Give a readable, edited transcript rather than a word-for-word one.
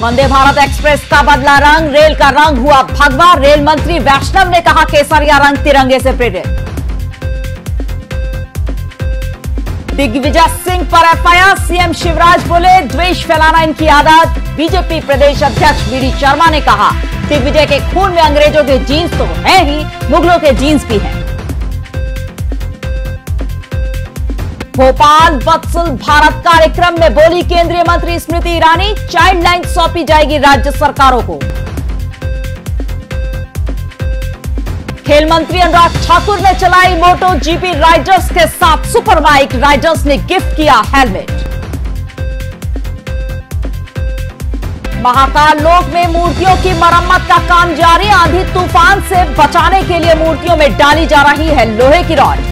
Vande Bharat express का बदला रंग, रेल का रंग हुआ भगवा। रेल मंत्री वैष्णव ने कहा केसरिया रंग तिरंगे से प्रेरित। दिग्विजय सिंह पर एफआईआर, सीएम शिवराज बोले द्वेष फैलाना इनकी आदत। बीजेपी प्रदेश अध्यक्ष वीडी शर्मा ने कहा दिग्विजय के खून में अंग्रेजों के जीन्स तो हैं ही, मुगलों के जीन्स भी हैं। भोपाल वत्सल भारत कार्यक्रम में बोली केंद्रीय मंत्री स्मृति ईरानी, चाइल्ड लाइन सौंपी जाएगी राज्य सरकारों को। खेल मंत्री अनुराग ठाकुर ने चलाई मोटो जीपी राइडर्स के साथ सुपर बाइक, राइडर्स ने गिफ्ट किया हेलमेट। महाकाल लोक में मूर्तियों की मरम्मत का काम जारी, आंधी तूफान से बचाने के लिए मूर्तियों में डाली जा रही है लोहे की रॉड।